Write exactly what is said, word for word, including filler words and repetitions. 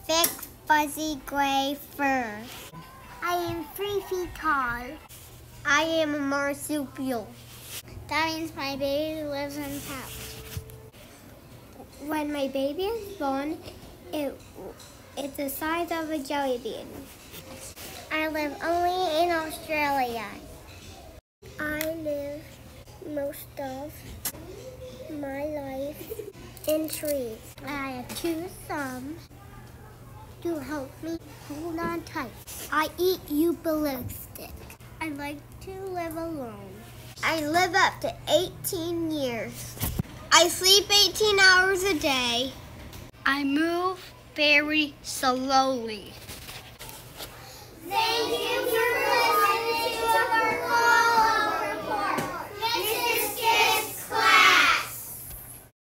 thick, fuzzy gray fur. I am three feet tall. I am a marsupial. That means my baby lives in a pouch. When my baby is born, it, it's the size of a jelly bean. I live only in Australia. I live most of my life in trees. I have two thumbs to help me hold on tight. I eat eucalyptus. I like to live alone. I live up to eighteen years. I sleep eighteen hours a day. I move very slowly. Thank you.